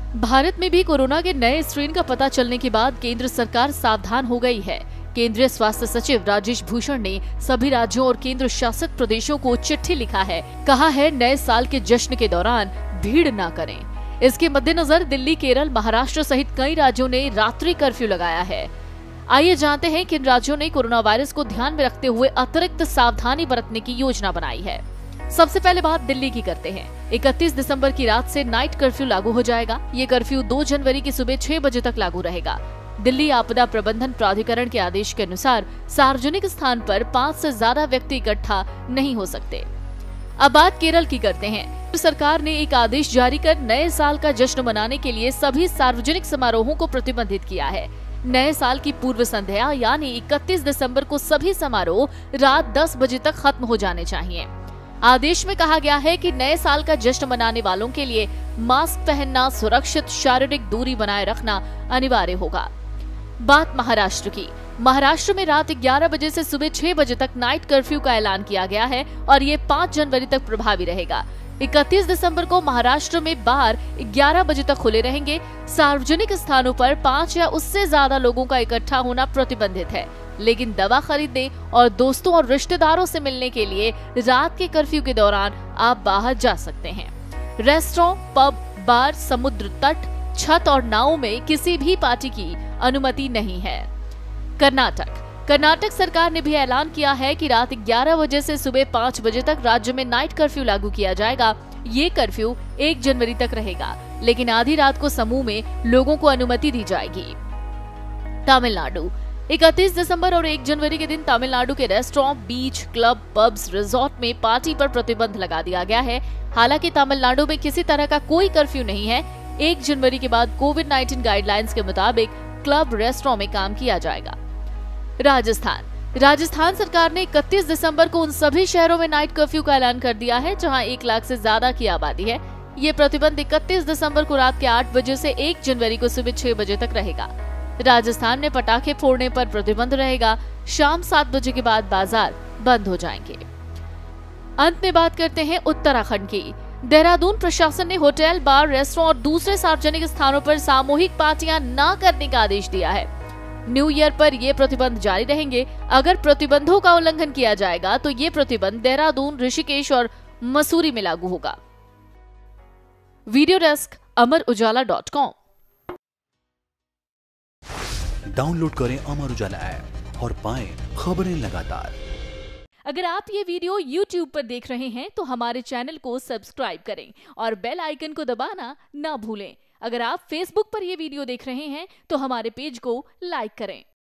भारत में भी कोरोना के नए स्ट्रेन का पता चलने के बाद केंद्र सरकार सावधान हो गई है। केंद्रीय स्वास्थ्य सचिव राजेश भूषण ने सभी राज्यों और केंद्र शासित प्रदेशों को चिट्ठी लिखा है। कहा है नए साल के जश्न के दौरान भीड़ न करें। इसके मद्देनजर दिल्ली, केरल, महाराष्ट्र सहित कई राज्यों ने रात्रि कर्फ्यू लगाया है। आइए जानते हैं किन राज्यों ने कोरोना वायरस को ध्यान में रखते हुए अतिरिक्त सावधानी बरतने की योजना बनाई है। सबसे पहले बात दिल्ली की करते हैं। 31 दिसंबर की रात से नाइट कर्फ्यू लागू हो जाएगा। ये कर्फ्यू 2 जनवरी की सुबह 6 बजे तक लागू रहेगा। दिल्ली आपदा प्रबंधन प्राधिकरण के आदेश के अनुसार सार्वजनिक स्थान पर 5 से ज्यादा व्यक्ति इकट्ठा नहीं हो सकते। अब बात केरल की करते हैं। सरकार ने एक आदेश जारी कर नए साल का जश्न मनाने के लिए सभी सार्वजनिक समारोहों को प्रतिबंधित किया है। नए साल की पूर्व संध्या यानी 31 दिसंबर को सभी समारोह रात 10 बजे तक खत्म हो जाने चाहिए। आदेश में कहा गया है कि नए साल का जश्न मनाने वालों के लिए मास्क पहनना, सुरक्षित शारीरिक दूरी बनाए रखना अनिवार्य होगा। बात महाराष्ट्र की। महाराष्ट्र में रात 11 बजे से सुबह 6 बजे तक नाइट कर्फ्यू का ऐलान किया गया है और ये 5 जनवरी तक प्रभावी रहेगा। 31 दिसंबर को महाराष्ट्र में बार 11 बजे तक खुले रहेंगे। सार्वजनिक स्थानों पर 5 या उससे ज्यादा लोगों का इकट्ठा होना प्रतिबंधित है, लेकिन दवा खरीदने और दोस्तों और रिश्तेदारों से मिलने के लिए रात के कर्फ्यू के दौरान आप बाहर जा सकते हैं। रेस्टोरेंट, पब, बार, समुद्र तट, छत और नाव में किसी भी पार्टी की अनुमति नहीं है। कर्नाटक सरकार ने भी ऐलान किया है कि रात 11 बजे से सुबह 5 बजे तक राज्य में नाइट कर्फ्यू लागू किया जाएगा। ये कर्फ्यू 1 जनवरी तक रहेगा, लेकिन आधी रात को समूह में लोगों को अनुमति दी जाएगी। तमिलनाडु। 31 दिसंबर और 1 जनवरी के दिन तमिलनाडु के restaurant, beach, club, pubs, resort में पार्टी पर प्रतिबंध लगा दिया गया है। हालांकि तमिलनाडु में किसी तरह का कोई कर्फ्यू नहीं है। 1 जनवरी के बाद कोविड-19 गाइडलाइंस के मुताबिक क्लब, रेस्टोरेंट में काम किया जाएगा। राजस्थान सरकार ने 31 दिसंबर को उन सभी शहरों में नाइट कर्फ्यू का ऐलान कर दिया है जहां 1 लाख से ज्यादा की आबादी है। ये प्रतिबंध 31 दिसंबर को रात के 8 बजे से 1 जनवरी को सुबह 6 बजे तक रहेगा। राजस्थान में पटाखे फोड़ने पर प्रतिबंध रहेगा। शाम 7 बजे के बाद बाजार बंद हो जाएंगे। अंत में बात करते हैं उत्तराखंड की। देहरादून प्रशासन ने होटल, बार, रेस्टोरेंट और दूसरे सार्वजनिक स्थानों पर सामूहिक पार्टियां न करने का आदेश दिया है। न्यू ईयर पर ये प्रतिबंध जारी रहेंगे। अगर प्रतिबंधों का उल्लंघन किया जाएगा तो ये प्रतिबंध देहरादून, ऋषिकेश और मसूरी में लागू होगा। Video desk amarujala.com। डाउनलोड करें अमर उजाला ऐप और पाएं खबरें लगातार। अगर आप ये वीडियो YouTube पर देख रहे हैं तो हमारे चैनल को सब्सक्राइब करें और बेल आइकन को दबाना ना भूलें। अगर आप Facebook पर ये वीडियो देख रहे हैं तो हमारे पेज को लाइक करें।